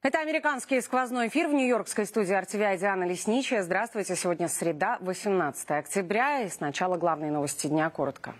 Это американский сквозной эфир в нью-йоркской студии RTVI Диана Лесничая. Здравствуйте. Сегодня среда, 18 октября. И сначала главные новости дня коротко.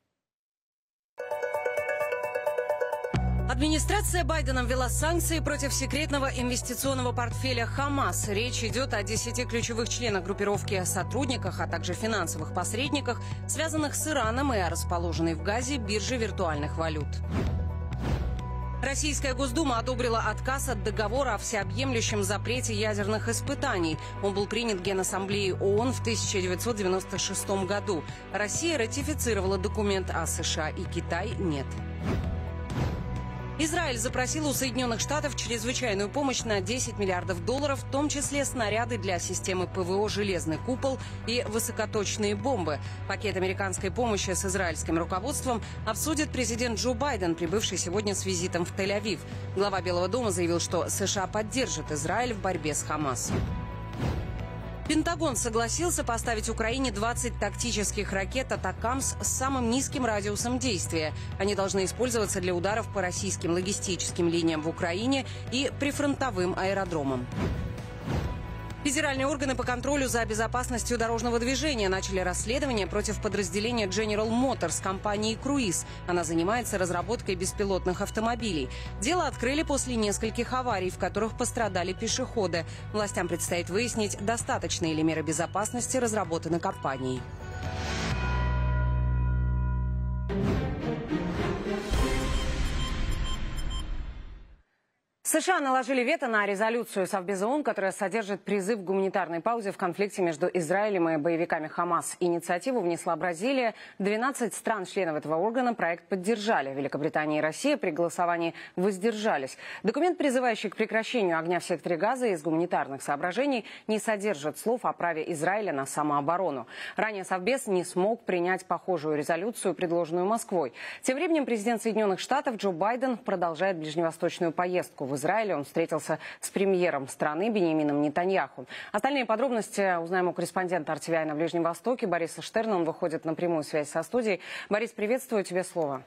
Администрация Байдена ввела санкции против секретного инвестиционного портфеля «Хамас». Речь идет о 10 ключевых членах группировки, сотрудниках, а также финансовых посредниках, связанных с Ираном и о расположенной в Газе бирже виртуальных валют. Российская Госдума одобрила отказ от договора о всеобъемлющем запрете ядерных испытаний. Он был принят Генассамблеей ООН в 1996 году. Россия ратифицировала документ, а США и Китай нет. Израиль запросил у Соединенных Штатов чрезвычайную помощь на $10 миллиардов, в том числе снаряды для системы ПВО «Железный купол» и высокоточные бомбы. Пакет американской помощи с израильским руководством обсудит президент Джо Байден, прибывший сегодня с визитом в Тель-Авив. Глава Белого дома заявил, что США поддержит Израиль в борьбе с Хамас. Пентагон согласился поставить Украине 20 тактических ракет «Атакамс» с самым низким радиусом действия. Они должны использоваться для ударов по российским логистическим линиям в Украине и прифронтовым аэродромам. Федеральные органы по контролю за безопасностью дорожного движения начали расследование против подразделения General Motors компании «Круиз». Она занимается разработкой беспилотных автомобилей. Дело открыли после нескольких аварий, в которых пострадали пешеходы. Властям предстоит выяснить, достаточные ли меры безопасности разработаны компанией. США наложили вето на резолюцию Совбеза ООН, которая содержит призыв к гуманитарной паузе в конфликте между Израилем и боевиками Хамас. Инициативу внесла Бразилия. 12 стран-членов этого органа проект поддержали. Великобритания и Россия при голосовании воздержались. Документ, призывающий к прекращению огня в секторе Газа из гуманитарных соображений, не содержит слов о праве Израиля на самооборону. Ранее Совбез не смог принять похожую резолюцию, предложенную Москвой. Тем временем президент Соединенных Штатов Джо Байден продолжает ближневосточную поездку в Израиле. Он встретился с премьером страны Биньямином Нетаньяху. Остальные подробности узнаем у корреспондента RTVI на Ближнем Востоке Бориса Штерна. Он выходит на прямую связь со студией. Борис, приветствую, тебе слово.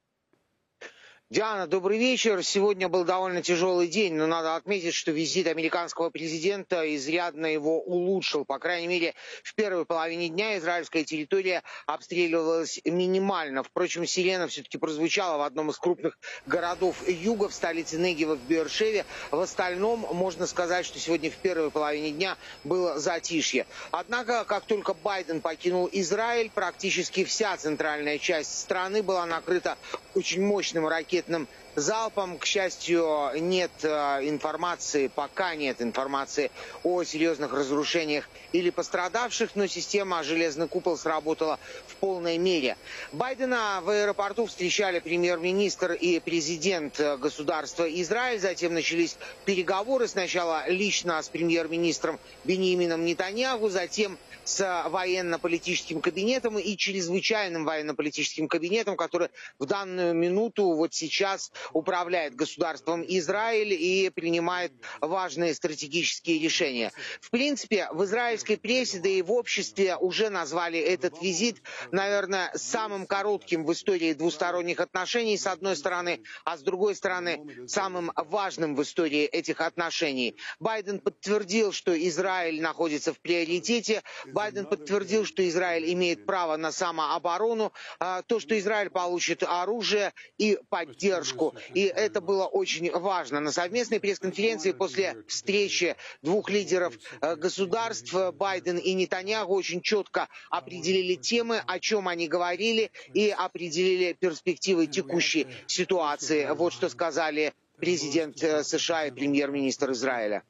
Диана, добрый вечер. Сегодня был довольно тяжелый день, но надо отметить, что визит американского президента изрядно его улучшил. По крайней мере, в первой половине дня израильская территория обстреливалась минимально. Впрочем, сирена все-таки прозвучала в одном из крупных городов юга, в столице Негева, в Беэр-Шеве. В остальном, можно сказать, что сегодня в первой половине дня было затишье. Однако, как только Байден покинул Израиль, практически вся центральная часть страны была накрыта очень мощным ракетным залпом. К счастью, нет информации, пока нет информации о серьезных разрушениях или пострадавших, но система «Железный купол» сработала в полной мере. Байдена в аэропорту встречали премьер-министр и президент государства Израиль. Затем начались переговоры. Сначала лично с премьер-министром Биньямином Нетаньяху, затем с военно-политическим кабинетом и чрезвычайным военно-политическим кабинетом, который в данную минуту, вот сейчас, управляет государством Израиль и принимает важные стратегические решения. В принципе, в израильской прессе, да и в обществе уже назвали этот визит, наверное, самым коротким в истории двусторонних отношений, с одной стороны, а с другой стороны, самым важным в истории этих отношений. Байден подтвердил, что Израиль находится в приоритете. Байден подтвердил, что Израиль имеет право на самооборону, то, что Израиль получит оружие и поддержку. И это было очень важно. На совместной пресс-конференции после встречи двух лидеров государств Байден и Нетаньяху очень четко определили темы, о чем они говорили, и определили перспективы текущей ситуации. Вот что сказали президент США и премьер-министр Израиля.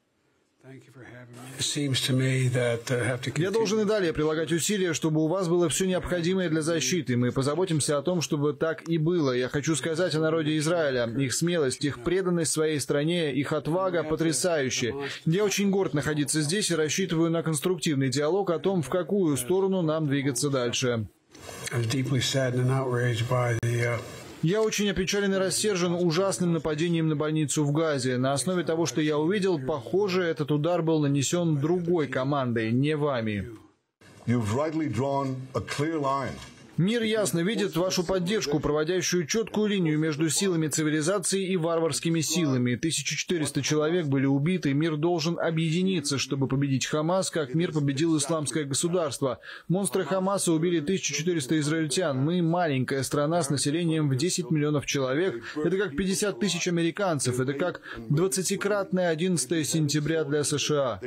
Я должен и далее прилагать усилия, чтобы у вас было все необходимое для защиты. Мы позаботимся о том, чтобы так и было. Я хочу сказать о народе Израиля. Их смелость, их преданность своей стране, их отвага потрясающие. Я очень горд находиться здесь и рассчитываю на конструктивный диалог о том, в какую сторону нам двигаться дальше. Я очень опечален и рассержен ужасным нападением на больницу в Газе. На основе того, что я увидел, похоже, этот удар был нанесен другой командой, не вами. Мир ясно видит вашу поддержку, проводящую четкую линию между силами цивилизации и варварскими силами. 1400 человек были убиты. Мир должен объединиться, чтобы победить Хамас, как мир победил исламское государство. Монстры Хамаса убили 1400 израильтян. Мы маленькая страна с населением в 10 миллионов человек. Это как 50 тысяч американцев. Это как 20-кратное 11 сентября для США.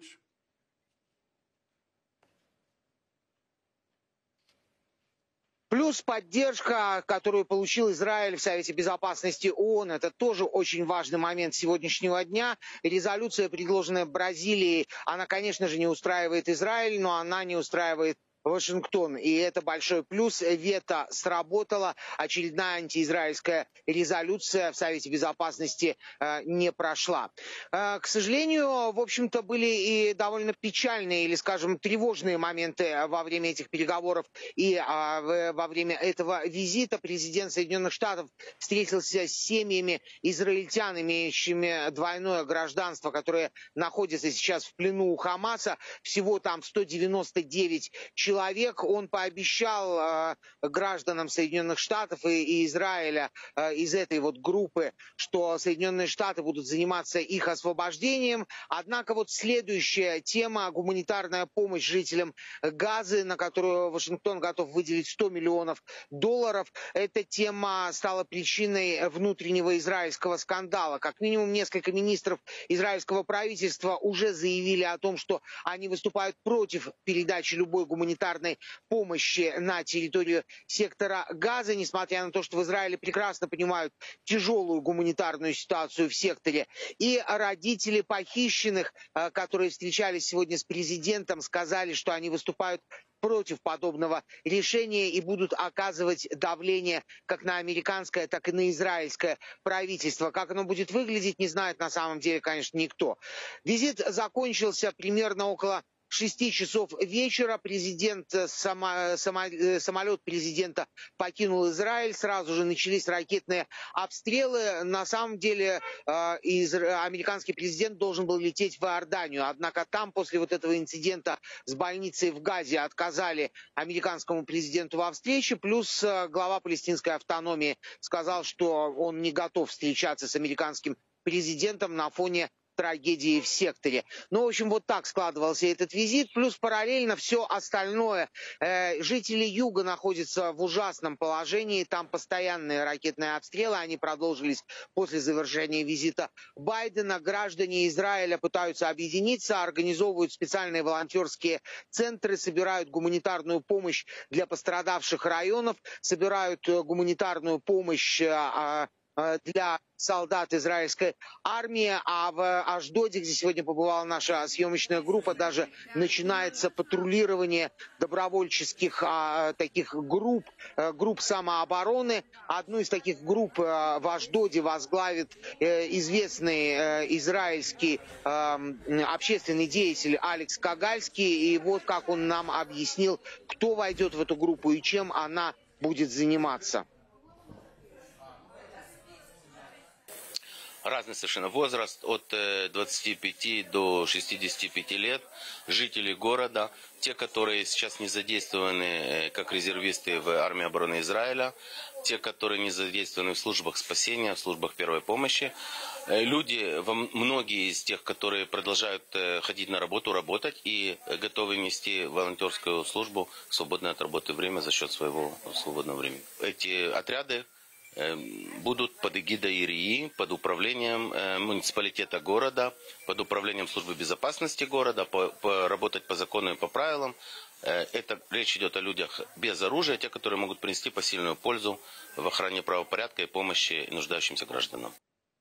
Плюс поддержка, которую получил Израиль в Совете Безопасности ООН. Это тоже очень важный момент сегодняшнего дня. Резолюция, предложенная Бразилией, она, конечно же, не устраивает Израиль, но она не устраивает Вашингтон. И это большой плюс. Вето сработало. Очередная антиизраильская резолюция в Совете Безопасности не прошла. К сожалению, в общем-то, были и довольно печальные или, скажем, тревожные моменты во время этих переговоров и во время этого визита. Президент Соединенных Штатов встретился с семьями израильтян, имеющими двойное гражданство, которые находятся сейчас в плену у Хамаса. Всего там 199 человек. Он пообещал гражданам Соединенных Штатов и Израиля из этой вот группы, что Соединенные Штаты будут заниматься их освобождением. Однако вот следующая тема — гуманитарная помощь жителям Газы, на которую Вашингтон готов выделить $100 миллионов. Эта тема стала причиной внутреннего израильского скандала. Как минимум несколько министров израильского правительства уже заявили о том, что они выступают против передачи любой гуманитарной помощи на территорию сектора Газа, несмотря на то, что в Израиле прекрасно понимают тяжелую гуманитарную ситуацию в секторе. И родители похищенных, которые встречались сегодня с президентом, сказали, что они выступают против подобного решения и будут оказывать давление как на американское, так и на израильское правительство. Как оно будет выглядеть, не знает на самом деле, конечно, никто. Визит закончился примерно около 6 часов вечера. Самолет президента покинул Израиль. Сразу же начались ракетные обстрелы. На самом деле американский президент должен был лететь в Иорданию. Однако там после вот этого инцидента с больницей в Газе отказали американскому президенту во встрече. Плюс глава палестинской автономии сказал, что он не готов встречаться с американским президентом на фоне трагедии в секторе. Ну, в общем, вот так складывался этот визит. Плюс параллельно все остальное. Жители Юга находятся в ужасном положении. Там постоянные ракетные обстрелы. Они продолжились после завершения визита Байдена. Граждане Израиля пытаются объединиться, организовывают специальные волонтерские центры, собирают гуманитарную помощь для пострадавших районов, собирают гуманитарную помощь для солдат израильской армии. А в Ашдоде, где сегодня побывала наша съемочная группа, даже начинается патрулирование добровольческих таких групп самообороны. Одну из таких групп в Ашдоде возглавит известный израильский общественный деятель Алекс Кагальский. И вот как он нам объяснил, кто войдет в эту группу и чем она будет заниматься. Разный совершенно возраст, от 25 до 65 лет, жители города, те, которые сейчас не задействованы как резервисты в армии обороны Израиля, те, которые не задействованы в службах спасения, в службах первой помощи. Люди, многие из тех, которые продолжают ходить на работу, работать и готовы нести волонтерскую службу в свободное от работы время за счет своего свободного времени. Эти отряды будут под эгидой ИРИИ, под управлением муниципалитета города, под управлением службы безопасности города, работать по закону и по правилам. Это речь идет о людях без оружия, те, которые могут принести посильную пользу в охране правопорядка и помощи нуждающимся гражданам.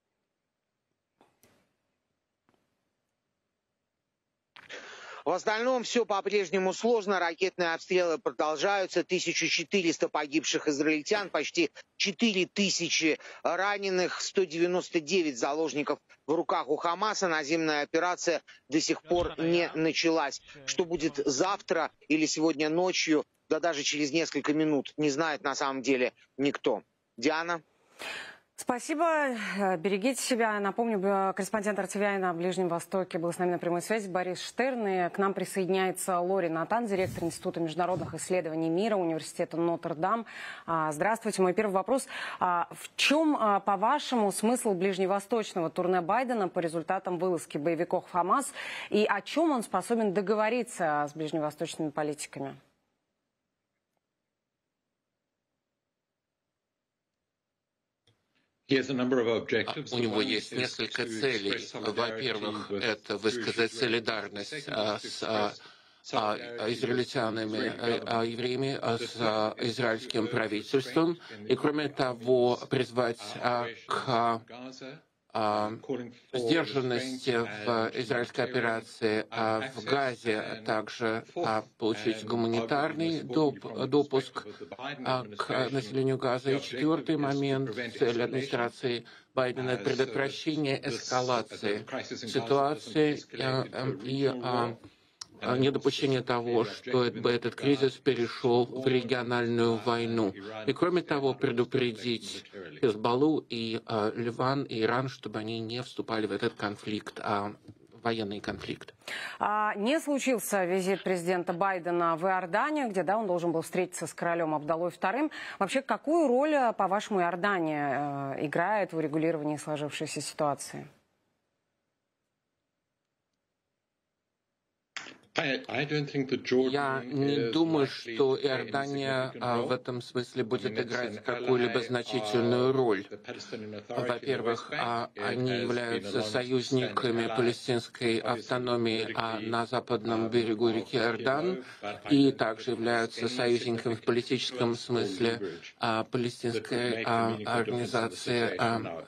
В остальном все по-прежнему сложно. Ракетные обстрелы продолжаются. 1400 погибших израильтян, почти 4000 раненых, 199 заложников в руках у Хамаса. Наземная операция до сих пор не началась. Что будет завтра или сегодня ночью, да даже через несколько минут, не знает на самом деле никто. Диана? Спасибо. Берегите себя. Напомню, корреспондент РТВИ на Ближнем Востоке был с нами на прямой связи Борис Штерн. И к нам присоединяется Лори Натан, директор Института международных исследований мира Университета Нотр-Дам. Здравствуйте. Мой первый вопрос. В чем, по-вашему, смысл ближневосточного турне Байдена по результатам вылазки боевиков Хамас? И о чем он способен договориться с ближневосточными политиками? У него есть несколько целей. Во-первых, это высказать солидарность с израильтянами, евреями, с израильским правительством. И, кроме того, призвать к сдержанности в израильской операции в Газе, также получить гуманитарный допуск к населению Газа. И четвертый момент, цель администрации Байдена – предотвращение эскалации ситуации и недопущение того, что этот кризис перешел в региональную войну. И кроме того, предупредить Хизбаллу и Ливан, и Иран, чтобы они не вступали в этот конфликт, военный конфликт. Не случился визит президента Байдена в Иорданию, где он должен был встретиться с королем Абдаллой II. Вообще, какую роль, по-вашему, Иордания играет в урегулировании сложившейся ситуации? Я не думаю, что Иордания в этом смысле будет играть какую-либо значительную роль. Во-первых, они являются союзниками палестинской автономии на западном берегу реки Иордан и также являются союзниками в политическом смысле палестинской организации.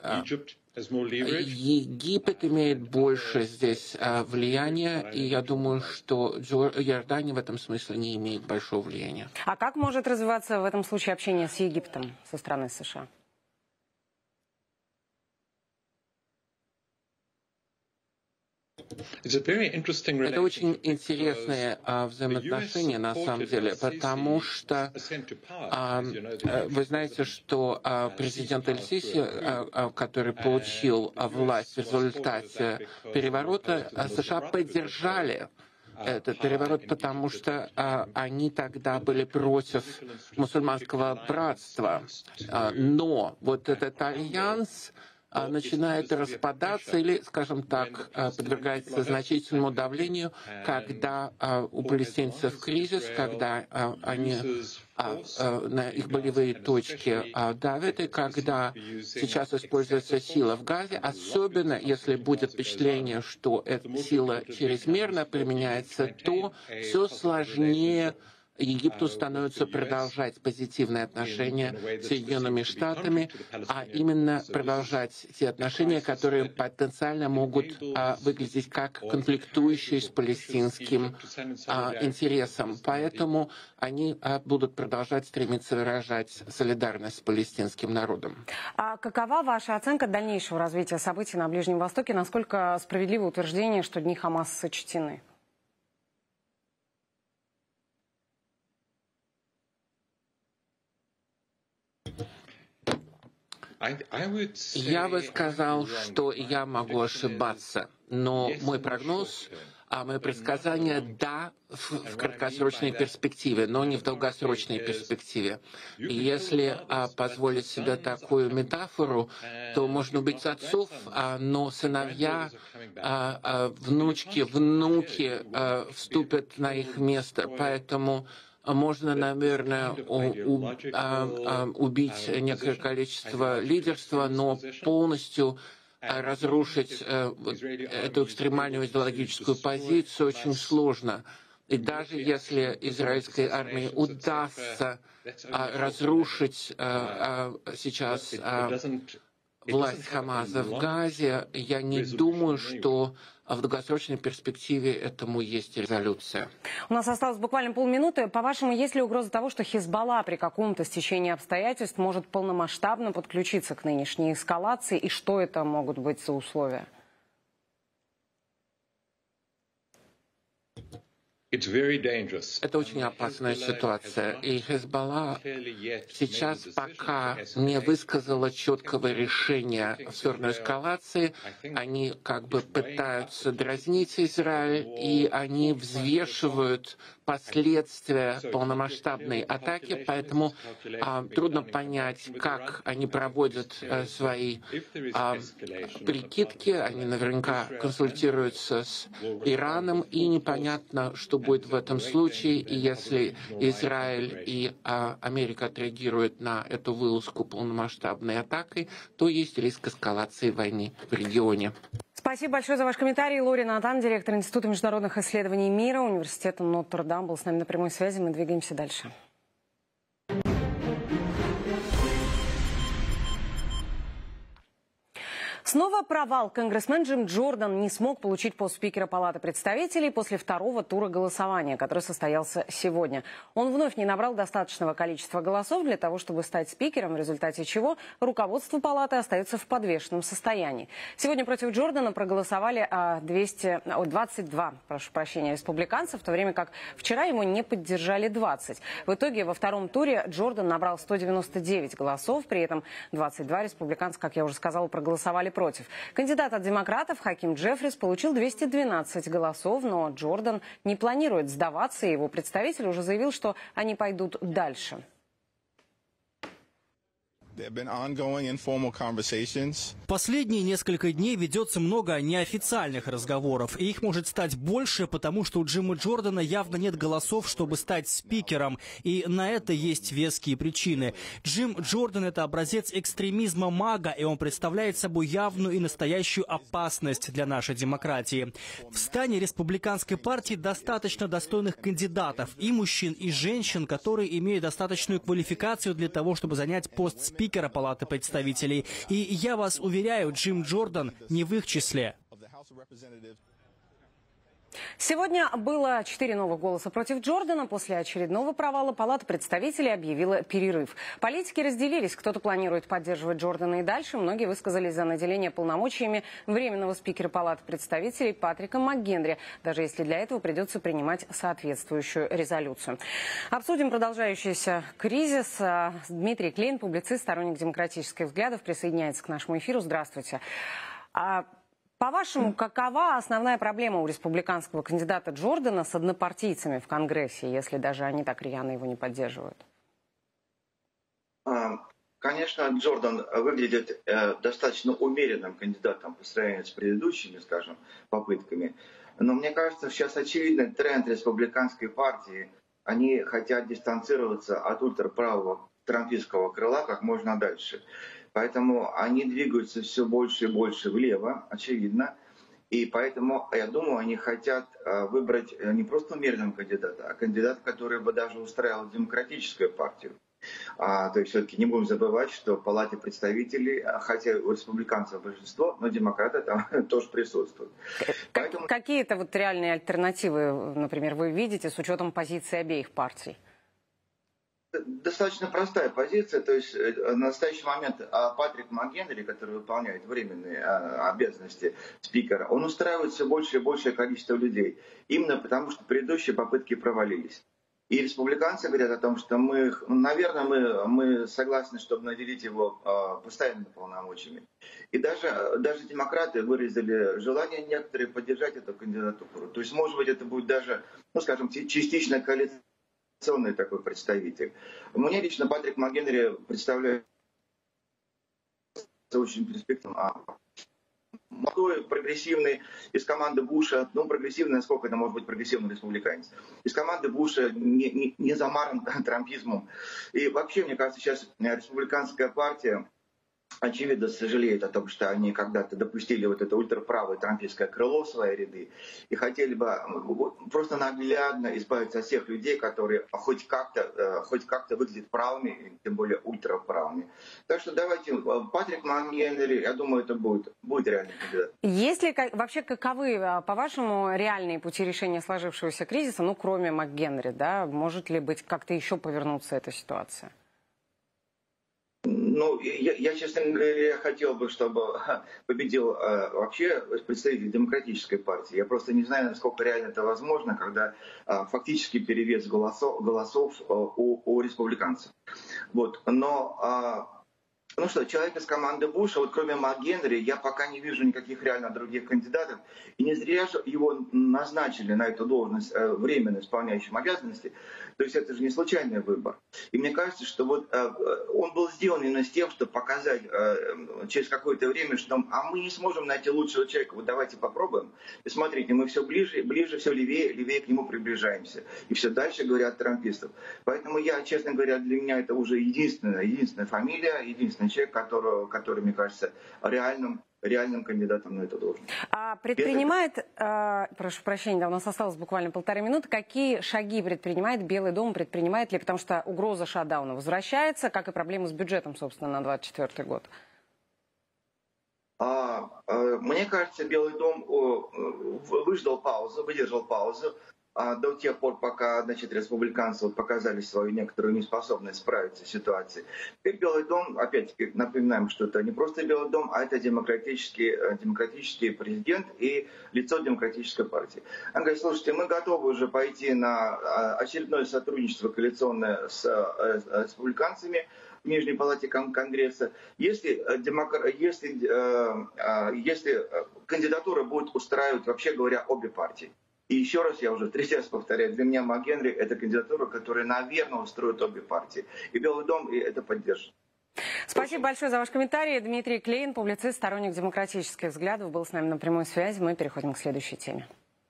Египет имеет больше здесь влияния, и я думаю, что Иордания в этом смысле не имеет большого влияния. А как может развиваться в этом случае общение с Египтом со стороны США? Это очень интересные взаимоотношения на самом деле, потому что вы знаете, что президент Эль-Сиси, который получил власть в результате переворота, США поддержали этот переворот, потому что они тогда были против мусульманского братства. Но вот этот альянс начинает распадаться или, скажем так, подвергается значительному давлению, когда у палестинцев кризис, когда они на их болевые точки давят, и когда сейчас используется сила в Газе, особенно если будет впечатление, что эта сила чрезмерно применяется, то все сложнее Египту становится продолжать позитивные отношения с Соединенными Штатами, а именно продолжать те отношения, которые потенциально могут выглядеть как конфликтующие с палестинским интересом. Поэтому они будут продолжать стремиться выражать солидарность с палестинским народом. А какова ваша оценка дальнейшего развития событий на Ближнем Востоке? Насколько справедливо утверждение, что дни Хамас сочтены? Я бы сказал, что я могу ошибаться, но мой прогноз, мое предсказание – да, в краткосрочной перспективе, но не в долгосрочной перспективе. И если позволить себе такую метафору, то можно убить отцов, но сыновья, внучки, внуки вступят на их место. Поэтому можно, наверное, убить некое количество лидерства, но полностью разрушить эту экстремальную идеологическую позицию очень сложно. И даже если израильской армии удастся разрушить сейчас власть Хамаса в Газе, я не думаю, что в долгосрочной перспективе этому есть резолюция. У нас осталось буквально полминуты. По-вашему, есть ли угроза того, что Хизбалла при каком-то стечении обстоятельств может полномасштабно подключиться к нынешней эскалации? И что это могут быть за условия? Это очень опасная ситуация. И Хезболла сейчас пока не высказала четкого решения в сторону эскалации. Они как бы пытаются дразнить Израиль, и они взвешивают последствия полномасштабной атаки, поэтому трудно понять, как они проводят свои прикидки. Они наверняка консультируются с Ираном, и непонятно, что будет в этом случае. И если Израиль и Америка отреагируют на эту вылазку полномасштабной атакой, то есть риск эскалации войны в регионе. Спасибо большое за ваш комментарий. Лори Натан, директор Института международных исследований мира Университета Нотр-Дам, был с нами на прямой связи. Мы двигаемся дальше. Снова провал. Конгрессмен Джим Джордан не смог получить пост спикера Палаты представителей после второго тура голосования, который состоялся сегодня. Он вновь не набрал достаточного количества голосов для того, чтобы стать спикером, в результате чего руководство Палаты остается в подвешенном состоянии. Сегодня против Джордана проголосовали 22 республиканцев, в то время как вчера его не поддержали 20. В итоге во втором туре Джордан набрал 199 голосов, при этом 22 республиканца, как я уже сказала, проголосовали против. Кандидат от демократов Хаким Джеффрис получил 212 голосов, но Джордан не планирует сдаваться, и его представитель уже заявил, что они пойдут дальше. Последние несколько дней ведется много неофициальных разговоров, и их может стать больше, потому что у Джима Джордана явно нет голосов, чтобы стать спикером, и на это есть веские причины. Джим Джордан – это образец экстремизма мага, и он представляет собой явную и настоящую опасность для нашей демократии. В стане республиканской партии достаточно достойных кандидатов, и мужчин, и женщин, которые имеют достаточную квалификацию для того, чтобы занять пост спикера Палаты представителей. И я вас уверяю, Джим Джордан не в их числе. Сегодня было 4 новых голоса против Джордана. После очередного провала Палата представителей объявила перерыв. Политики разделились. Кто-то планирует поддерживать Джордана и дальше. Многие высказались за наделение полномочиями временного спикера Палаты представителей Патрика МакГенри, даже если для этого придется принимать соответствующую резолюцию. Обсудим продолжающийся кризис. Дмитрий Клейн, публицист, сторонник демократических взглядов, присоединяется к нашему эфиру. Здравствуйте. По-вашему, какова основная проблема у республиканского кандидата Джордана с однопартийцами в Конгрессе, если даже они так рьяно его не поддерживают? Конечно, Джордан выглядит достаточно умеренным кандидатом по сравнению с предыдущими, скажем, попытками. Но мне кажется, сейчас очевидный тренд республиканской партии. Они хотят дистанцироваться от ультраправого трампистского крыла как можно дальше. Поэтому они двигаются все больше и больше влево, очевидно. И поэтому, я думаю, они хотят выбрать не просто умеренного кандидата, а кандидата, который бы даже устраивал демократическую партию. То есть все-таки не будем забывать, что в Палате представителей, хотя у республиканцев большинство, но демократы там тоже присутствуют. Поэтому... Какие-то вот реальные альтернативы, например, вы видите с учетом позиции обеих партий? Достаточно простая позиция, то есть на настоящий момент Патрик МакГенри, который выполняет временные обязанности спикера, он устраивает все больше и большее количество людей, именно потому что предыдущие попытки провалились. И республиканцы говорят о том, что мы согласны, чтобы наделить его постоянными полномочиями. И даже демократы выразили желание некоторые поддержать эту кандидатуру. То есть, может быть, это будет даже, скажем, частично коалиционный такой представитель. Мне лично Патрик МакГенри представляет очень перспективным. Молодой, прогрессивный, из команды Буша, прогрессивный, насколько это может быть прогрессивный республиканец, из команды Буша не замаран трампизмом. И вообще, мне кажется, сейчас республиканская партия, очевидно, сожалеет о том, что они когда-то допустили вот это ультраправое трампистское крыло в свои ряды и хотели бы просто наглядно избавиться от всех людей, которые хоть как-то выглядят правыми, тем более ультраправыми. Так что давайте, Патрик МакГенри, я думаю, это будет реальный кандидат. Есть ли вообще каковы, по-вашему, реальные пути решения сложившегося кризиса, кроме МакГенри, да? Может ли быть как-то еще повернуться эта ситуация? честно говоря, хотел бы, чтобы победил вообще представитель демократической партии. Я просто не знаю, насколько реально это возможно, когда фактически перевес голосов у республиканцев. Вот. Но человек из команды Буша, вот кроме МакГенри, я пока не вижу никаких реально других кандидатов. И не зря его назначили на эту должность временно исполняющим обязанности. То есть это же не случайный выбор. И мне кажется, что вот он был сделан именно с тем, чтобы показать через какое-то время, что мы не сможем найти лучшего человека. Вот давайте попробуем. И смотрите, мы все ближе, все левее к нему приближаемся. И все дальше говорят трампистов. Поэтому я, честно говоря, для меня это уже единственная фамилия, единственный человек, который, мне кажется, реальным кандидатом на эту должность. Прошу прощения, да, у нас осталось буквально 1,5 минуты. Какие шаги предпринимает Белый дом, предпринимает ли, потому что угроза шатдауна возвращается, как и проблемы с бюджетом, собственно, на 2024 год? Мне кажется, Белый дом выдержал паузу до тех пор, пока, республиканцы показали свою некоторую неспособность справиться с ситуацией. Теперь Белый дом, опять-таки, напоминаем, что это не просто Белый дом, а это демократический президент и лицо демократической партии. Он говорит: слушайте, мы готовы уже пойти на очередное сотрудничество коалиционное с республиканцами в Нижней палате Конгресса, если кандидатура будет устраивать, вообще говоря, обе партии. И еще раз, я уже третий раз повторяю, для меня МакГенри — это кандидатура, которая, наверное, устроит обе партии. И Белый дом это поддержит. Спасибо большое за ваш комментарий. Дмитрий Клейн, публицист, сторонник демократических взглядов, был с нами на прямой связи. Мы переходим к следующей теме.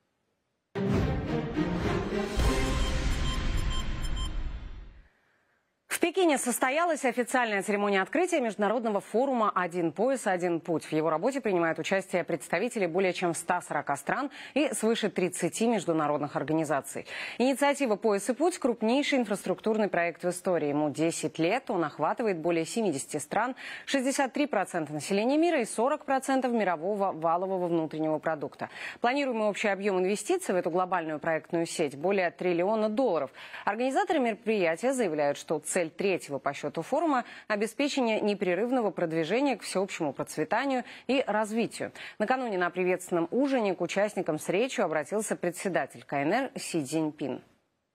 В Пекине состоялась официальная церемония открытия международного форума «Один пояс, один путь». В его работе принимают участие представители более чем 140 стран и свыше 30 международных организаций. Инициатива «Пояс и путь» – крупнейший инфраструктурный проект в истории. Ему 10 лет, он охватывает более 70 стран, 63% населения мира и 40% мирового валового внутреннего продукта. Планируемый общий объем инвестиций в эту глобальную проектную сеть – более $1 триллиона. Организаторы мероприятия заявляют, что цель третьего по счету форума – обеспечение непрерывного продвижения к всеобщему процветанию и развитию. Накануне на приветственном ужине к участникам с речью обратился председатель КНР Си Цзиньпин.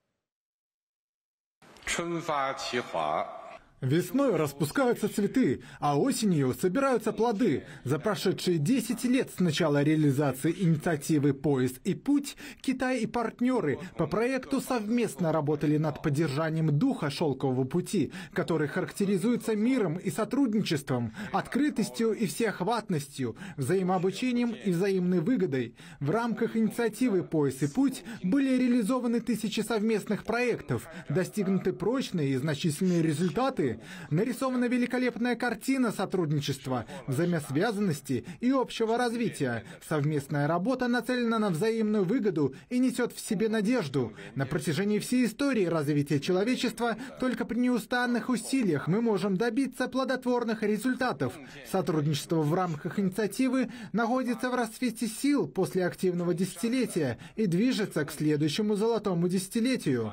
Весной распускаются цветы, а осенью собираются плоды. За прошедшие 10 лет с начала реализации инициативы «Пояс и путь» Китай и партнеры по проекту совместно работали над поддержанием духа шелкового пути, который характеризуется миром и сотрудничеством, открытостью и всеохватностью, взаимообучением и взаимной выгодой. В рамках инициативы «Пояс и путь» были реализованы тысячи совместных проектов, достигнуты прочные и значительные результаты, нарисована великолепная картина сотрудничества, взаимосвязанности и общего развития. Совместная работа нацелена на взаимную выгоду и несет в себе надежду. На протяжении всей истории развития человечества только при неустанных усилиях мы можем добиться плодотворных результатов. Сотрудничество в рамках инициативы находится в расцвете сил после активного десятилетия и движется к следующему золотому десятилетию.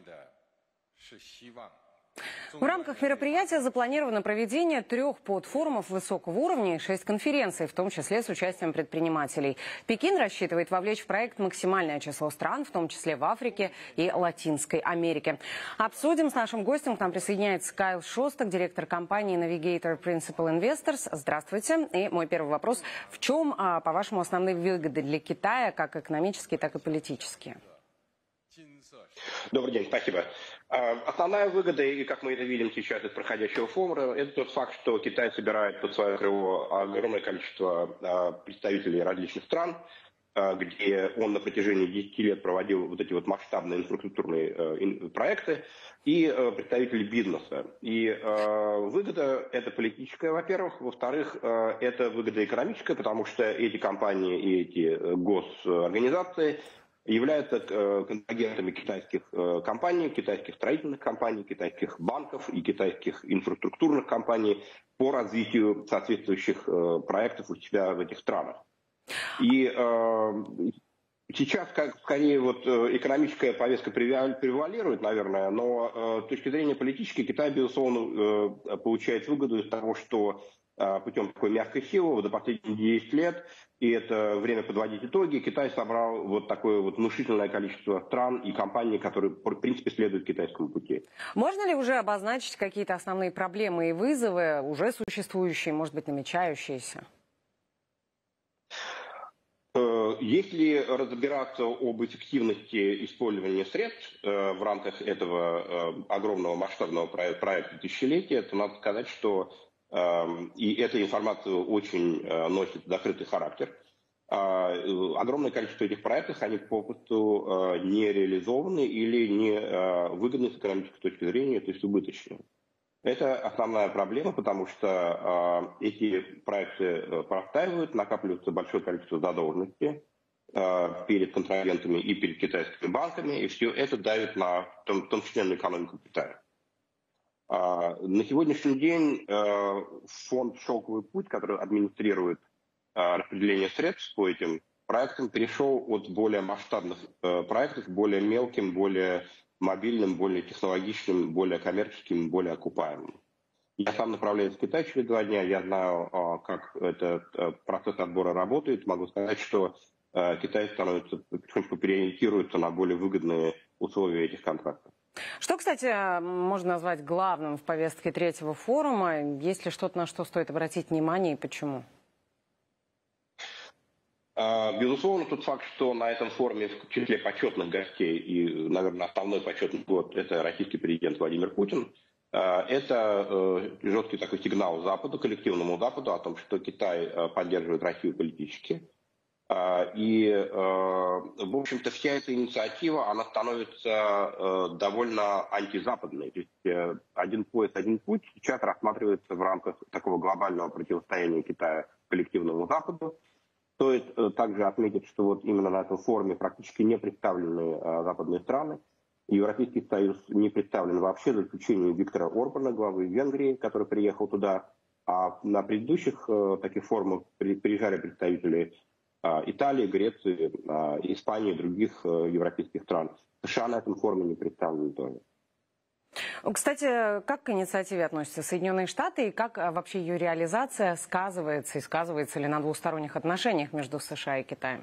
В рамках мероприятия запланировано проведение 3 подфорумов высокого уровня и 6 конференций, в том числе с участием предпринимателей. Пекин рассчитывает вовлечь в проект максимальное число стран, в том числе в Африке и Латинской Америке. Обсудим с нашим гостем. К нам присоединяется Кайл Шостак, директор компании Navigator Principal Investors. Здравствуйте. И мой первый вопрос. В чем, по-вашему, основные выгоды для Китая, как экономические, так и политические? Добрый день, спасибо. Основная выгода, и как мы это видим сейчас из проходящего форума, это тот факт, что Китай собирает под свое крыло огромное количество представителей различных стран, где он на протяжении 10 лет проводил вот эти вот масштабные инфраструктурные проекты, и представители бизнеса. И выгода это политическая, во-первых. Во-вторых, это выгода экономическая, потому что эти компании и эти госорганизации являются контрагентами китайских компаний, китайских строительных компаний, китайских банков и китайских инфраструктурных компаний по развитию соответствующих проектов у себя в этих странах. И Сейчас скорее вот экономическая повестка превалирует, наверное, но с точки зрения политической Китай, безусловно, получает выгоду из того, что путем такой мягкой силы за последние 10 лет, и это время подводить итоги, Китай собрал вот такое вот внушительное количество стран и компаний, которые, в принципе, следуют китайскому пути. Можно ли уже обозначить какие-то основные проблемы и вызовы, уже существующие, может быть, намечающиеся? Если разбираться об эффективности использования средств в рамках этого огромного масштабного проекта тысячелетия, то надо сказать, что и эта информация очень носит закрытый характер. Огромное количество этих проектов, они попросту не реализованы или не выгодны с экономической точки зрения, то есть убыточны. Это основная проблема, потому что эти проекты простаивают, накапливается большое количество задолженности перед контрагентами и перед китайскими банками, и все это давит в том числе на экономику Китая. На сегодняшний день фонд «Шелковый путь», который администрирует распределение средств по этим проектам, перешел от более масштабных проектов к более мелким, более мобильным, более технологичным, более коммерческим, более окупаемым. Я сам направляюсь в Китай через 2 дня, я знаю, как этот процесс отбора работает. Могу сказать, что Китай потихоньку переориентируется на более выгодные условия этих контрактов. Что, кстати, можно назвать главным в повестке 3-го форума? Есть ли что-то, на что стоит обратить внимание и почему? Безусловно, тот факт, что на этом форуме в числе почетных гостей и, наверное, основной почетный год – это российский президент Владимир Путин, это жесткий такой сигнал Западу, коллективному Западу о том, что Китай поддерживает Россию политически. И, в общем-то, вся эта инициатива, она становится довольно антизападной. То есть один пояс, один путь сейчас рассматривается в рамках такого глобального противостояния Китая коллективному Западу. Стоит также отметить, что вот именно на этом форуме практически не представлены западные страны. Европейский Союз не представлен вообще, за исключением Виктора Орбана, главы Венгрии, который приехал туда. А на предыдущих таких форумах приезжали представители Италии, Греции, Испании и других европейских стран. США на этом форуме не представлены тоже. Кстати, как к инициативе относятся Соединенные Штаты и как вообще ее реализация сказывается и сказывается ли на двусторонних отношениях между США и Китаем?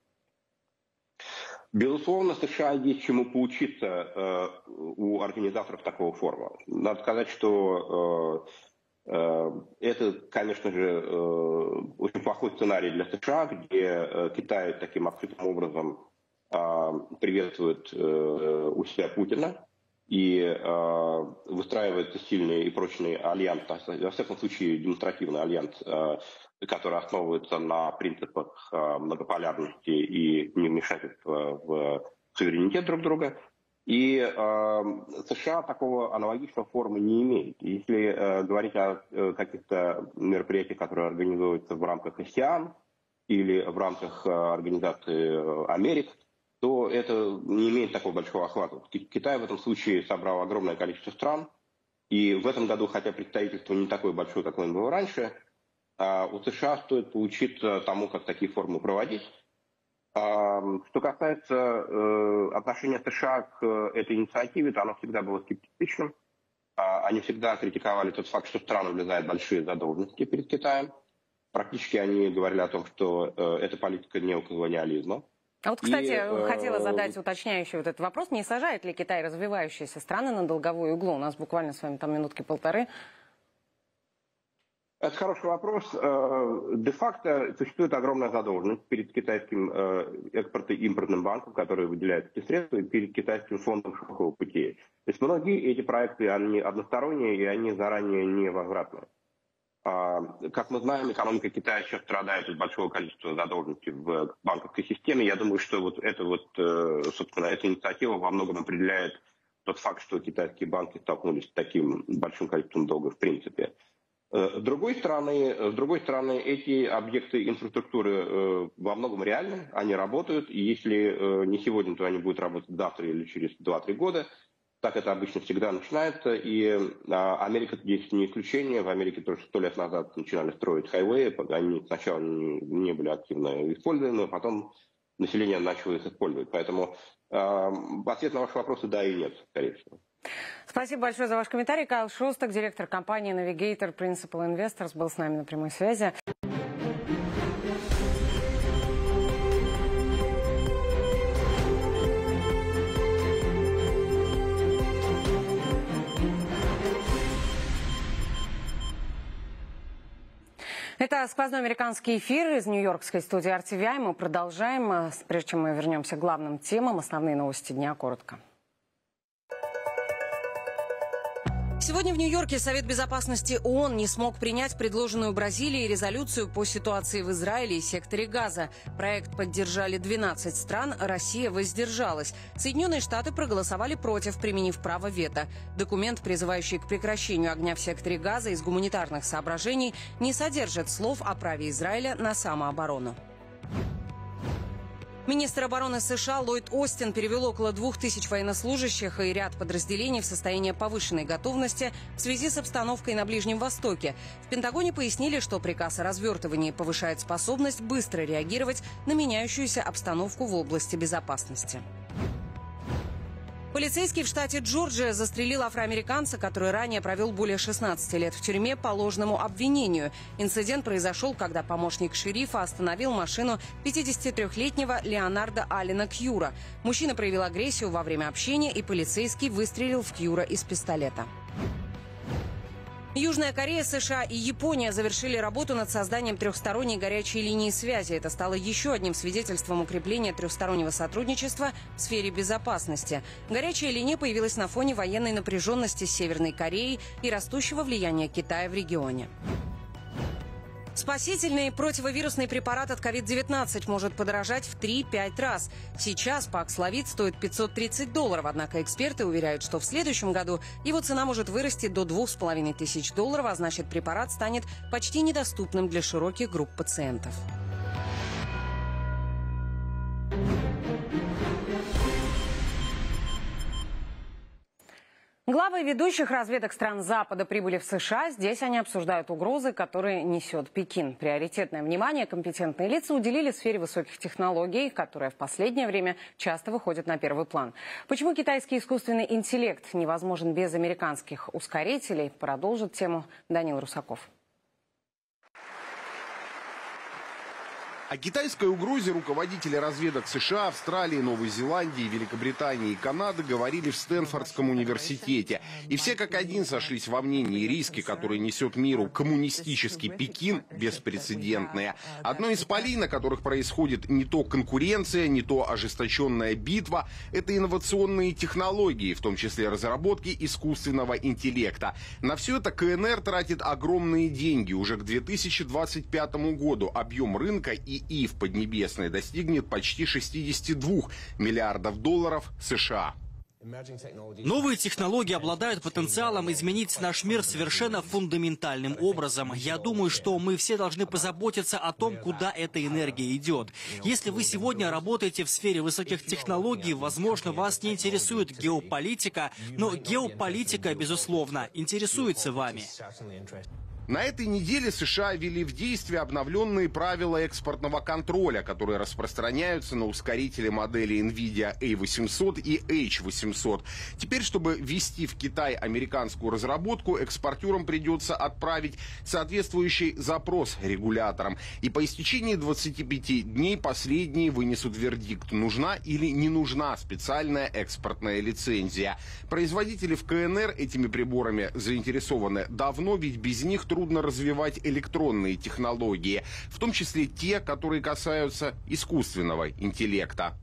Безусловно, США есть чему поучиться у организаторов такого форума. Надо сказать, что это, конечно же, очень плохой сценарий для США, где Китай таким открытым образом приветствует у себя Путина и выстраивается сильный и прочный альянс, во всяком случае демонстративный альянс, который основывается на принципах многополярности и невмешательства в суверенитет друг друга. И США такого аналогичного форума не имеет. Если говорить о каких-то мероприятиях, которые организуются в рамках АСЕАН или в рамках Организации Америк, то это не имеет такого большого охвата. Китай в этом случае собрал огромное количество стран, и в этом году, хотя представительство не такое большое, как оно было раньше, у США стоит поучиться тому, как такие форумы проводить. Что касается отношения США к этой инициативе, то оно всегда было скептичным. Они всегда критиковали тот факт, что страны влезают в большие задолженности перед Китаем. Практически они говорили о том, что это политика неоколониализма. А вот, кстати, хотела задать уточняющий вот этот вопрос. Не сажает ли Китай развивающиеся страны на долговую иглу? У нас буквально с вами там минутки полторы. Это хороший вопрос. Де-факто существует огромная задолженность перед китайским экспортно-импортным банком, который выделяет эти средства, и перед китайским фондом шелкового пути. То есть многие эти проекты, они односторонние, и они заранее невозвратные. Как мы знаем, экономика Китая сейчас страдает от большого количества задолженности в банковской системе. Я думаю, что вот эта инициатива во многом определяет тот факт, что китайские банки столкнулись с таким большим количеством долга в принципе. С другой стороны, эти объекты инфраструктуры во многом реальны, они работают, и если не сегодня, то они будут работать завтра или через 2-3 года. Так это обычно всегда начинается, и Америка здесь не исключение. В Америке тоже 100 лет назад начинали строить хайвеи, они сначала не были активно использованы, а потом население начало их использовать. Поэтому ответ на ваши вопросы да и нет, скорее всего. Спасибо большое за ваш комментарий. Кайл Шостак, директор компании Navigator Principal Investors, был с нами на прямой связи. Это сквозной американский эфир из нью-йоркской студии RTVI. Мы продолжаем. Прежде чем мы вернемся к главным темам, основные новости дня коротко. Сегодня в Нью-Йорке Совет безопасности ООН не смог принять предложенную Бразилией резолюцию по ситуации в Израиле и секторе Газа. Проект поддержали 12 стран, Россия воздержалась. Соединенные Штаты проголосовали против, применив право вето. Документ, призывающий к прекращению огня в секторе Газа из гуманитарных соображений, не содержит слов о праве Израиля на самооборону. Министр обороны США Ллойд Остин перевел около 2000 военнослужащих и ряд подразделений в состояние повышенной готовности в связи с обстановкой на Ближнем Востоке. В Пентагоне пояснили, что приказ о развертывании повышает способность быстро реагировать на меняющуюся обстановку в области безопасности. Полицейский в штате Джорджия застрелил афроамериканца, который ранее провел более 16 лет в тюрьме по ложному обвинению. Инцидент произошел, когда помощник шерифа остановил машину 53-летнего Леонарда Аллена Кьюра. Мужчина проявил агрессию во время общения, и полицейский выстрелил в Кьюра из пистолета. Южная Корея, США и Япония завершили работу над созданием трехсторонней горячей линии связи. Это стало еще одним свидетельством укрепления трехстороннего сотрудничества в сфере безопасности. Горячая линия появилась на фоне военной напряженности с Северной Кореей и растущего влияния Китая в регионе. Спасительный противовирусный препарат от COVID-19 может подорожать в 3-5 раз. Сейчас Паксловид стоит $530, однако эксперты уверяют, что в следующем году его цена может вырасти до $2500, а значит, препарат станет почти недоступным для широких групп пациентов. Главы ведущих разведок стран Запада прибыли в США. Здесь они обсуждают угрозы, которые несет Пекин. Приоритетное внимание компетентные лица уделили сфере высоких технологий, которая в последнее время часто выходит на первый план. Почему китайский искусственный интеллект невозможен без американских ускорителей, продолжит тему Данил Русаков. О китайской угрозе руководители разведок США, Австралии, Новой Зеландии, Великобритании и Канады говорили в Стэнфордском университете. И все как один сошлись во мнении: риски, которые несет миру коммунистический Пекин, беспрецедентные. Одно из полей, на которых происходит не то конкуренция, не то ожесточенная битва, это инновационные технологии, в том числе разработки искусственного интеллекта. На все это КНР тратит огромные деньги. Уже к 2025 году объем рынка и в Поднебесной достигнет почти $62 миллиардов США. Новые технологии обладают потенциалом изменить наш мир совершенно фундаментальным образом. Я думаю, что мы все должны позаботиться о том, куда эта энергия идет. Если вы сегодня работаете в сфере высоких технологий, возможно, вас не интересует геополитика, но геополитика, безусловно, интересуется вами. На этой неделе США ввели в действие обновленные правила экспортного контроля, которые распространяются на ускорители модели NVIDIA A800 и H800. Теперь, чтобы ввести в Китай американскую разработку, экспортерам придется отправить соответствующий запрос регуляторам. И по истечении 25 дней последние вынесут вердикт: нужна или не нужна специальная экспортная лицензия. Производители в КНР этими приборами заинтересованы давно, ведь без них трудно развивать электронные технологии, в том числе те, которые касаются искусственного интеллекта.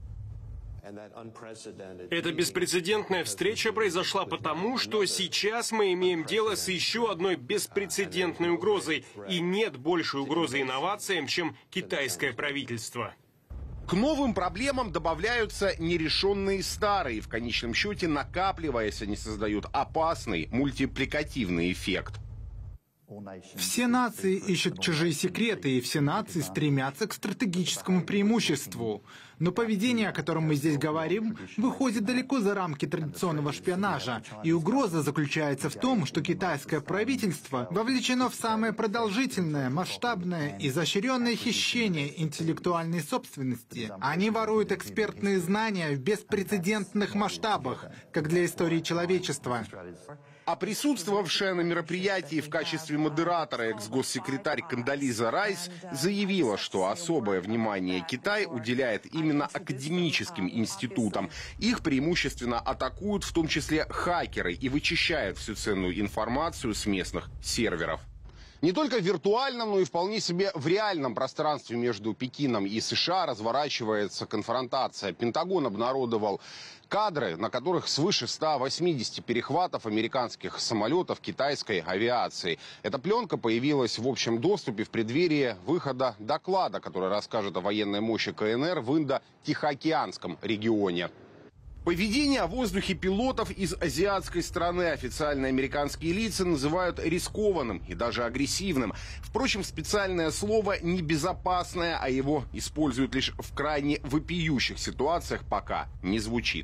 Эта беспрецедентная встреча произошла потому, что сейчас мы имеем дело с еще одной беспрецедентной угрозой, и нет большей угрозы инновациям, чем китайское правительство. К новым проблемам добавляются нерешенные старые. В конечном счете, накапливаясь, они создают опасный мультипликативный эффект. Все нации ищут чужие секреты, и все нации стремятся к стратегическому преимуществу. Но поведение, о котором мы здесь говорим, выходит далеко за рамки традиционного шпионажа, и угроза заключается в том, что китайское правительство вовлечено в самое продолжительное, масштабное и изощренное хищение интеллектуальной собственности. Они воруют экспертные знания в беспрецедентных масштабах, как для истории человечества. А присутствовавшая на мероприятии в качестве модератора экс-госсекретарь Кондолиза Райс заявила, что особое внимание Китай уделяет именно академическим институтам. Их преимущественно атакуют в том числе хакеры и вычищают всю ценную информацию с местных серверов. Не только в виртуальном, но и вполне себе в реальном пространстве между Пекином и США разворачивается конфронтация. Пентагон обнародовал кадры, на которых свыше 180 перехватов американских самолетов китайской авиации. Эта пленка появилась в общем доступе в преддверии выхода доклада, который расскажет о военной мощи КНР в Индо-Тихоокеанском регионе. Поведение в воздухе пилотов из азиатской страны официальные американские лица называют рискованным и даже агрессивным. Впрочем, специальное слово «небезопасное», а его используют лишь в крайне вопиющих ситуациях, пока не звучит.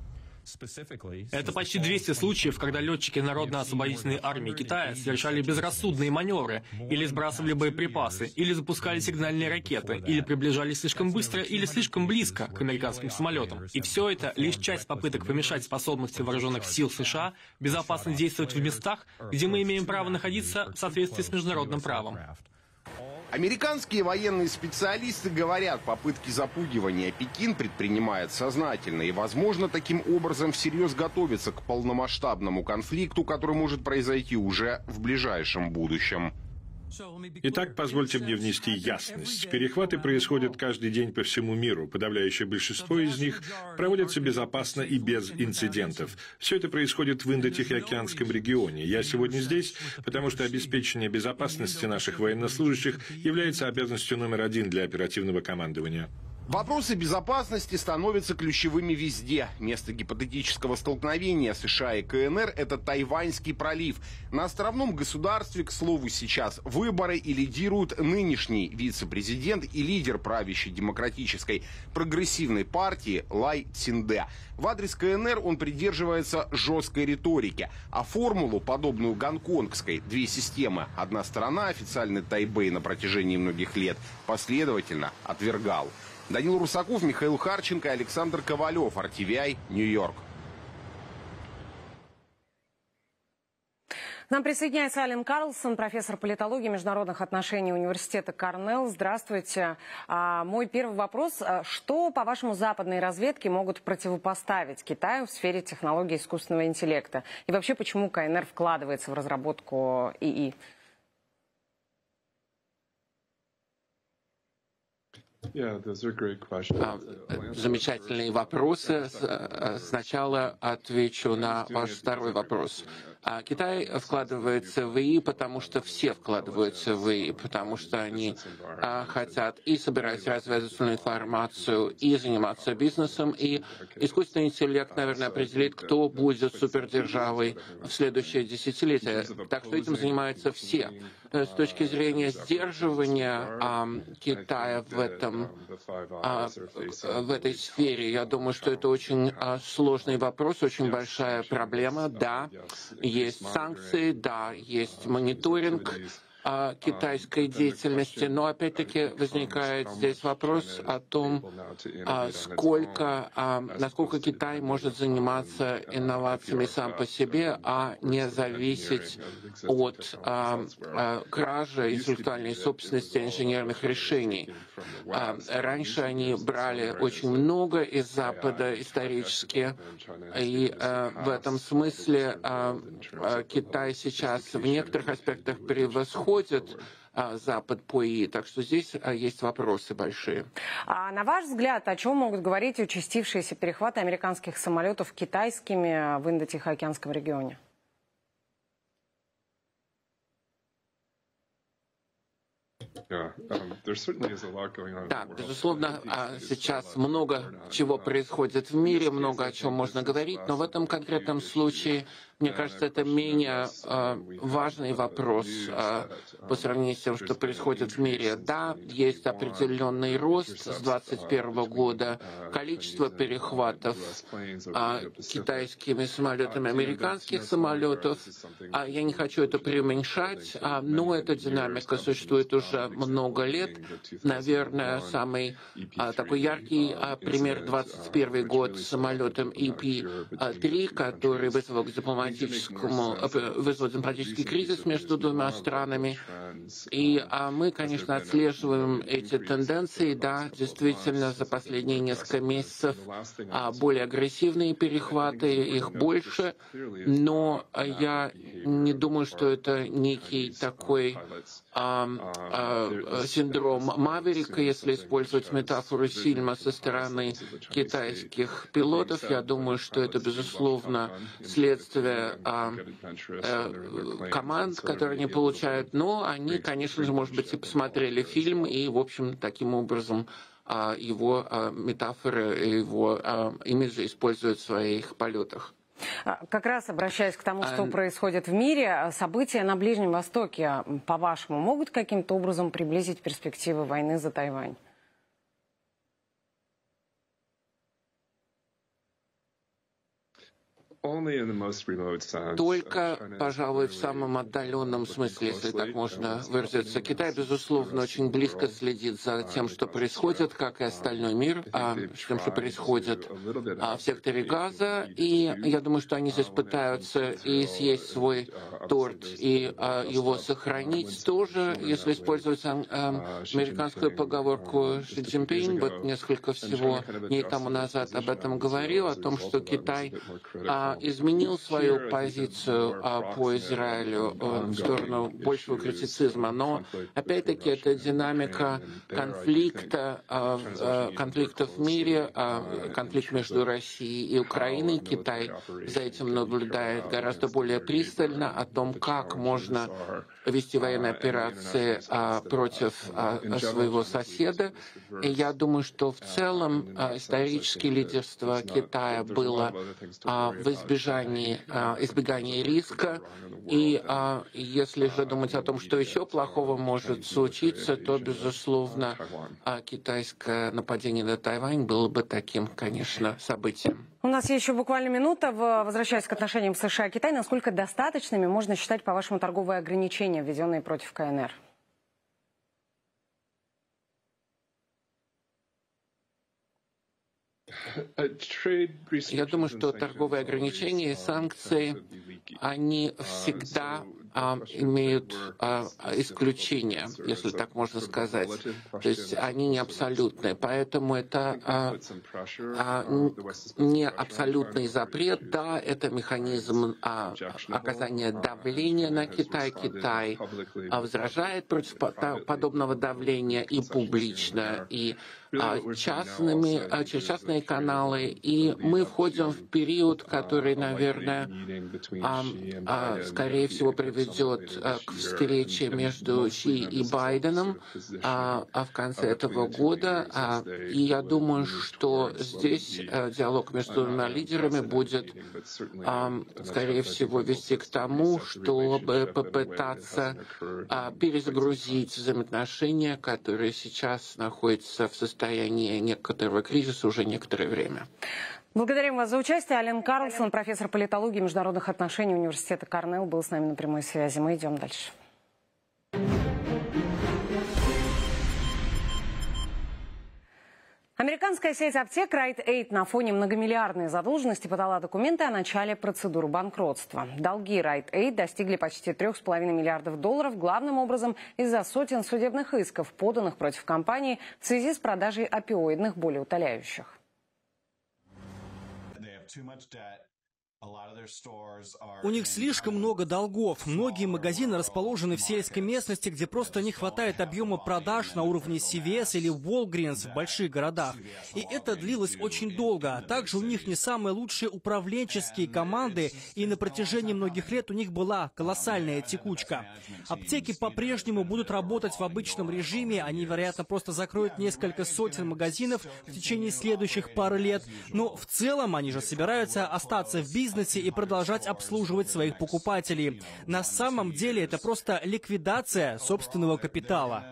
Это почти 200 случаев, когда летчики Народно-освободительной армии Китая совершали безрассудные маневры, или сбрасывали боеприпасы, или запускали сигнальные ракеты, или приближались слишком быстро или слишком близко к американским самолетам. И все это лишь часть попыток помешать способности вооруженных сил США безопасно действовать в местах, где мы имеем право находиться в соответствии с международным правом. Американские военные специалисты говорят, попытки запугивания Пекин предпринимает сознательно и, возможно, таким образом всерьез готовится к полномасштабному конфликту, который может произойти уже в ближайшем будущем. Итак, позвольте мне внести ясность. Перехваты происходят каждый день по всему миру. Подавляющее большинство из них проводятся безопасно и без инцидентов. Все это происходит в Индо-Тихоокеанском регионе. Я сегодня здесь, потому что обеспечение безопасности наших военнослужащих является обязанностью номер один для оперативного командования. Вопросы безопасности становятся ключевыми везде. Место гипотетического столкновения США и КНР – это Тайваньский пролив. На островном государстве, к слову, сейчас выборы, и лидирует нынешний вице-президент и лидер правящей демократической прогрессивной партии Лай Цзиньде. В адрес КНР он придерживается жесткой риторики, а формулу, подобную гонконгской, две системы, одна сторона, официальный Тайбэй на протяжении многих лет, последовательно отвергал. Данил Русаков, Михаил Харченко, Александр Ковалев, RTVI, Нью-Йорк. К нам присоединяется Ален Карлсон, профессор политологии и международных отношений университета Корнелл. Здравствуйте. Мой первый вопрос. Что, по-вашему, западные разведки могут противопоставить Китаю в сфере технологий искусственного интеллекта? И вообще, почему КНР вкладывается в разработку ИИ? Замечательные вопросы. Сначала отвечу на ваш второй вопрос. Китай вкладывается в ИИ, потому что все вкладываются в ИИ, потому что они хотят и собирать разведывательную информацию, и заниматься бизнесом, и искусственный интеллект, наверное, определит, кто будет супердержавой в следующее десятилетие. Так что этим занимаются все. С точки зрения сдерживания Китая в этой сфере, я думаю, что это очень сложный вопрос, очень большая проблема. Да, есть санкции, да, есть мониторинг китайской деятельности, но опять-таки возникает здесь вопрос о том, насколько Китай может заниматься инновациями сам по себе, а не зависеть от кражи интеллектуальной собственности инженерных решений. Раньше они брали очень много из Запада исторически, и в этом смысле Китай сейчас в некоторых аспектах превосходит Запад по ИИ. Так что здесь есть вопросы большие. А на ваш взгляд, о чем могут говорить участившиеся перехваты американских самолетов китайскими в Индо-Тихоокеанском регионе? Да, безусловно, сейчас много чего происходит в мире, много о чем можно говорить, но в этом конкретном случае Мне кажется, это менее важный вопрос по сравнению с тем, что происходит в мире. Да, есть определенный рост с 2021 года, количество перехватов китайскими самолетами американских самолетов. Я не хочу это преуменьшать, но эта динамика существует уже много лет. Наверное, самый такой яркий пример 2021 год с самолетом EP-3, который вызвал дипломатический кризис между двумя странами. И мы, конечно, отслеживаем эти тенденции. Да, действительно, за последние несколько месяцев более агрессивные перехваты, их больше. Но я не думаю, что это некий такой синдром Маверика, если использовать метафору фильма со стороны китайских пилотов. Я думаю, что это, безусловно, следствие команд, которые они получают. Но они, конечно же, может быть, и посмотрели фильм, и, в общем, таким образом его метафоры, его имиджи используют в своих полетах. Как раз обращаясь к тому, что происходит в мире, события на Ближнем Востоке, по-вашему, могут каким-то образом приблизить перспективы войны за Тайвань? Только, пожалуй, в самом отдаленном смысле, если так можно выразиться. Китай, безусловно, очень близко следит за тем, что происходит, как и остальной мир, с тем, что происходит в секторе Газа. И я думаю, что они здесь пытаются и съесть свой торт, и его сохранить тоже, если использовать американскую поговорку Ши Цзиньпин. Вот несколько всего дней тому назад об этом говорил, о том, что Китай изменил свою позицию по Израилю в сторону большего критицизма. Но, опять-таки, это динамика конфликта в мире, конфликт между Россией и Украиной. Китай за этим наблюдает гораздо более пристально о том, как можно вести военные операции против своего соседа. И я думаю, что в целом исторически лидерство Китая было в избегании риска. И если же думать о том, что еще плохого может случиться, то, безусловно, китайское нападение на Тайвань было бы таким, конечно, событием. У нас есть еще буквально минута. Возвращаясь к отношениям США и Китая, насколько достаточными можно считать, по-вашему, торговые ограничения, введенные против КНР? Я думаю, что торговые ограничения и санкции, они всегда имеют исключения, если так можно сказать. То есть они не абсолютные. Поэтому это не абсолютный запрет. Да, это механизм оказания давления на Китай. Китай возражает против подобного давления и публично, и через частные каналы. И мы входим в период, который, наверное, скорее всего, приведет к встрече между Ши и Байденом в конце этого года. И я думаю, что здесь диалог между двумя лидерами будет, скорее всего, вести к тому, чтобы попытаться перезагрузить взаимоотношения, которые сейчас находятся в состоянии некоторого кризиса уже некоторое время. Благодарим вас за участие. Ален Карлсон, профессор политологии и международных отношений университета Корнелл, был с нами на прямой связи. Мы идем дальше. Американская сеть аптек Rite Aid на фоне многомиллиардной задолженности подала документы о начале процедуры банкротства. Долги Rite Aid достигли почти $3,5 миллиардов, главным образом из-за сотен судебных исков, поданных против компании в связи с продажей опиоидных болеутоляющих. У них слишком много долгов. Многие магазины расположены в сельской местности, где просто не хватает объема продаж на уровне CVS или Walgreens в больших городах. И это длилось очень долго. Также у них не самые лучшие управленческие команды, и на протяжении многих лет у них была колоссальная текучка. Аптеки по-прежнему будут работать в обычном режиме. Они, вероятно, просто закроют несколько сотен магазинов в течение следующих пары лет. Но в целом они же собираются остаться в бизнесе бизнесе и продолжать обслуживать своих покупателей. На самом деле это просто ликвидация собственного капитала.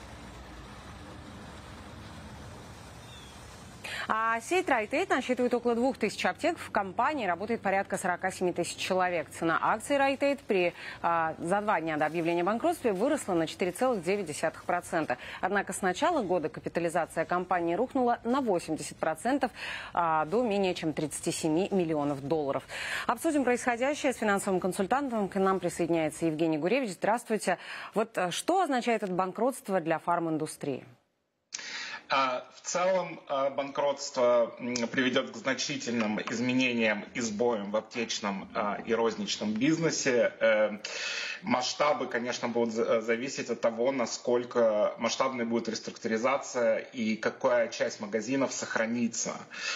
А сеть Райтейд насчитывает около 2000 аптек. В компании работает порядка 47 тысяч человек. Цена акций Райтейд за 2 дня до объявления о банкротстве выросла на 4,9%. Однако с начала года капитализация компании рухнула на 80%, до менее чем 37 миллионов долларов. Обсудим происходящее с финансовым консультантом. К нам присоединяется Евгений Гуревич. Здравствуйте. Вот что означает это банкротство для фарминдустрии? В целом банкротство приведет к значительным изменениям и сбоям в аптечном и розничном бизнесе. Масштабы, конечно, будут зависеть от того, насколько масштабной будет реструктуризация и какая часть магазинов сохранится.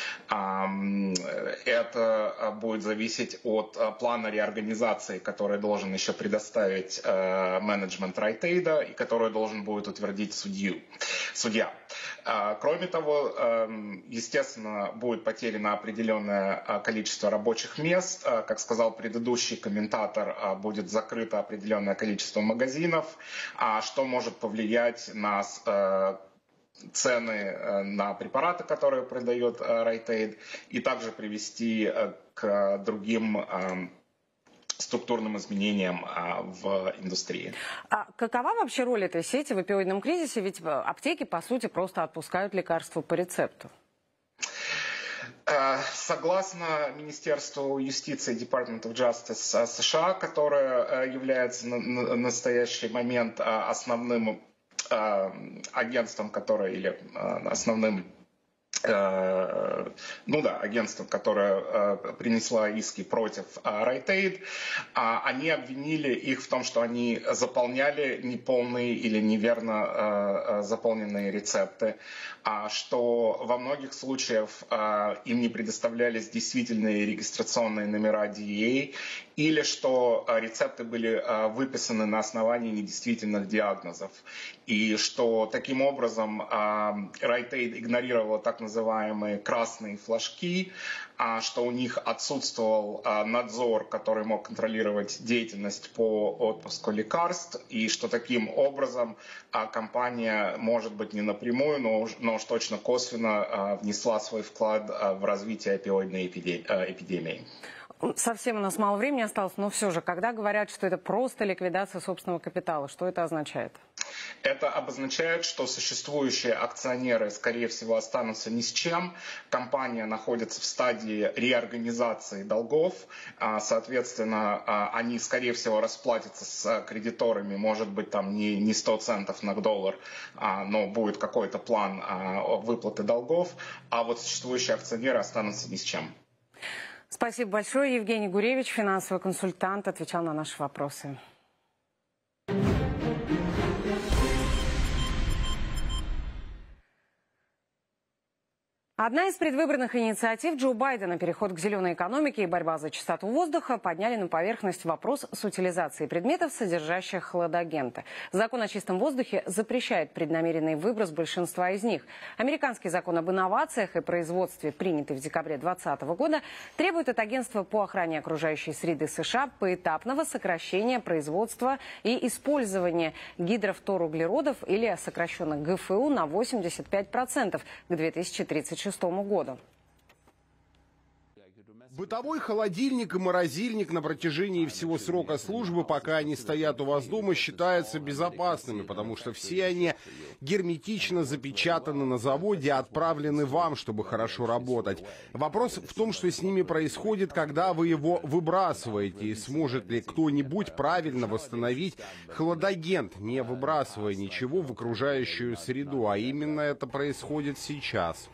Это будет зависеть от плана реорганизации, который должен еще предоставить менеджмент Райтейда и который должен будет утвердить судья. Кроме того, естественно, будет потеряно определенное количество рабочих мест. Как сказал предыдущий комментатор, будет закрыто определенное количество магазинов, что может повлиять на цены на препараты, которые продает Райтейд, и также привести к другим структурным изменениям в индустрии. А какова вообще роль этой сети в опиоидном кризисе? Ведь аптеки, по сути, просто отпускают лекарства по рецепту. Согласно Министерству юстиции Department of Justice США, которое является на настоящий момент основным агентством, агентство, которое принесло иски против Райтейд, они обвинили их в том, что они заполняли неполные или неверно заполненные рецепты, что во многих случаях им не предоставлялись действительные регистрационные номера DEA, или что рецепты были выписаны на основании недействительных диагнозов, и что таким образом Райтейд игнорировала так называемые красные флажки, что у них отсутствовал надзор, который мог контролировать деятельность по отпуску лекарств, и что таким образом компания, может быть, не напрямую, но уж точно косвенно внесла свой вклад в развитие опиоидной эпидемии. Совсем у нас мало времени осталось, но все же, когда говорят, что это просто ликвидация собственного капитала, что это означает? Это обозначает, что существующие акционеры, скорее всего, останутся ни с чем. Компания находится в стадии реорганизации долгов. Соответственно, они, скорее всего, расплатятся с кредиторами, может быть, там не 100 центов на доллар, но будет какой-то план выплаты долгов. А вот существующие акционеры останутся ни с чем. Спасибо большое. Евгений Гуревич, финансовый консультант, отвечал на наши вопросы. Одна из предвыборных инициатив Джо Байдена, переход к зеленой экономике и борьба за чистоту воздуха, подняли на поверхность вопрос с утилизацией предметов, содержащих хладагенты. Закон о чистом воздухе запрещает преднамеренный выброс большинства из них. Американский закон об инновациях и производстве, принятый в декабре 2020 года, требует от Агентства по охране окружающей среды США поэтапного сокращения производства и использования гидрофторуглеродов, или сокращенно ГФУ, на 85% к 2036 году. Бытовой холодильник и морозильник на протяжении всего срока службы, пока они стоят у вас дома, считаются безопасными, потому что все они герметично запечатаны на заводе и отправлены вам, чтобы хорошо работать. Вопрос в том, что с ними происходит, когда вы его выбрасываете, и сможет ли кто-нибудь правильно восстановить хладагент, не выбрасывая ничего в окружающую среду, а именно это происходит сейчас.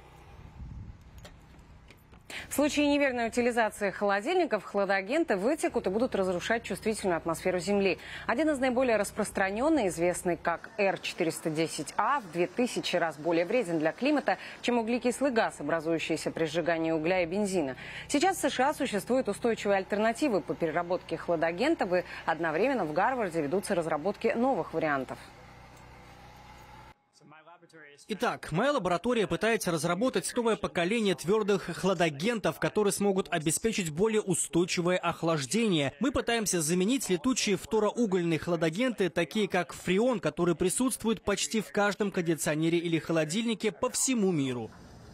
В случае неверной утилизации холодильников хладагенты вытекут и будут разрушать чувствительную атмосферу Земли. Один из наиболее распространенных, известный как R410A, в 2000 раз более вреден для климата, чем углекислый газ, образующийся при сжигании угля и бензина. Сейчас в США существуют устойчивые альтернативы по переработке хладагентов, и одновременно в Гарварде ведутся разработки новых вариантов. Итак, моя лаборатория пытается разработать новое поколение твердых хладагентов, которые смогут обеспечить более устойчивое охлаждение. Мы пытаемся заменить летучие фтороугольные хладагенты, такие как фреон, который присутствует почти в каждом кондиционере или холодильнике по всему миру.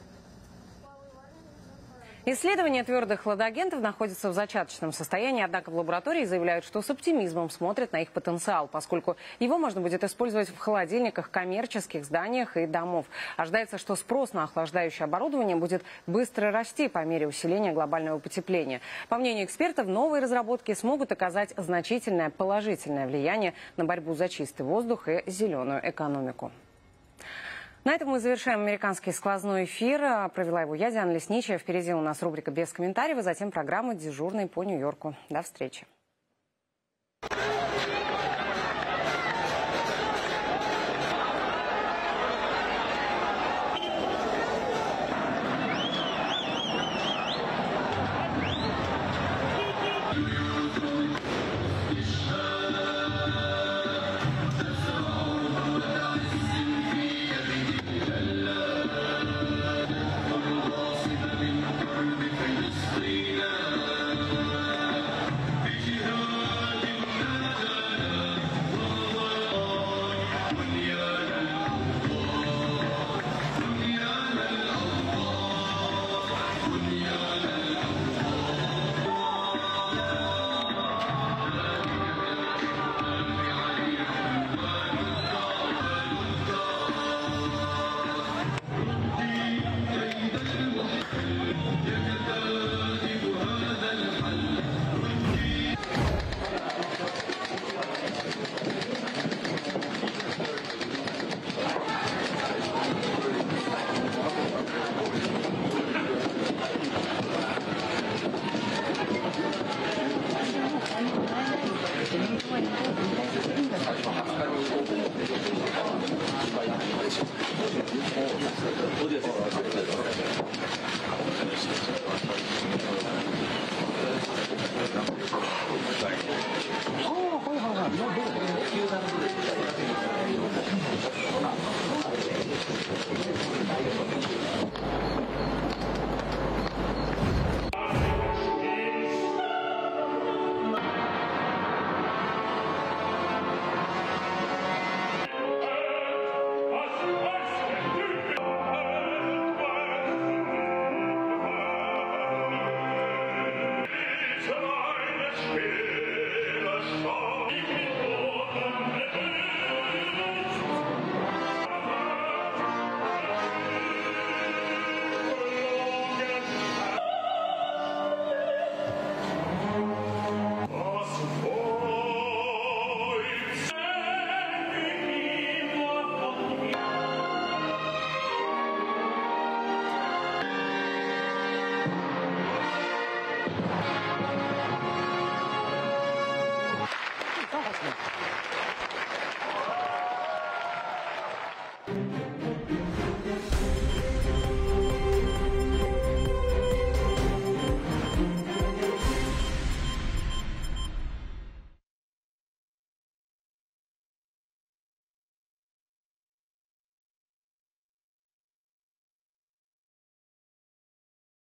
Исследования твердых хладагентов находятся в зачаточном состоянии, однако в лаборатории заявляют, что с оптимизмом смотрят на их потенциал, поскольку его можно будет использовать в холодильниках коммерческих зданиях и домов. Ожидается, что спрос на охлаждающее оборудование будет быстро расти по мере усиления глобального потепления. По мнению экспертов, новые разработки смогут оказать значительное положительное влияние на борьбу за чистый воздух и зеленую экономику. На этом мы завершаем американский сквозной эфир. Провела его я, Диана Лесничая. Впереди у нас рубрика «Без комментариев», а затем программа «Дежурный по Нью-Йорку». До встречи.